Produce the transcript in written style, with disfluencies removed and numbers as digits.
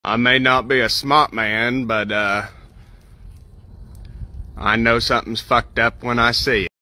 I may not be a smart man, but I know something's fucked up when I see it.